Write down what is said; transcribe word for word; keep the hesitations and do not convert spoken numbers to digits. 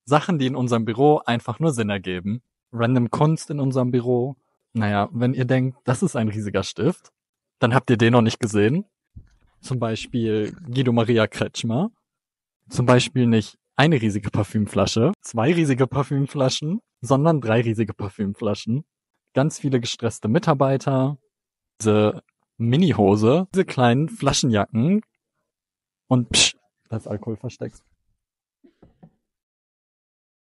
Sachen, die in unserem Büro einfach nur Sinn ergeben. Random Kunst in unserem Büro. Naja, wenn ihr denkt, das ist ein riesiger Stift, dann habt ihr den noch nicht gesehen. Zum Beispiel Guido Maria Kretschmer. Zum Beispiel nicht eine riesige Parfümflasche, zwei riesige Parfümflaschen, sondern drei riesige Parfümflaschen. Ganz viele gestresste Mitarbeiter, diese Minihose, diese kleinen Flaschenjacken und psch, da ist Alkohol versteckt.